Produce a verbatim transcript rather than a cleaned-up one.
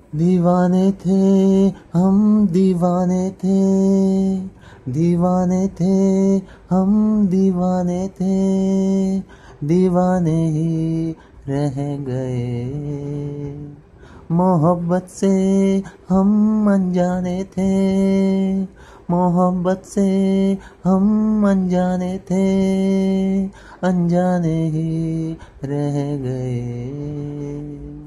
दीवाने थे हम दीवाने थे, दीवाने थे हम दीवाने थे, दीवाने ही रह गए। मोहब्बत से हम अनजाने थे, मोहब्बत से हम अनजाने थे, अनजाने ही रह गए।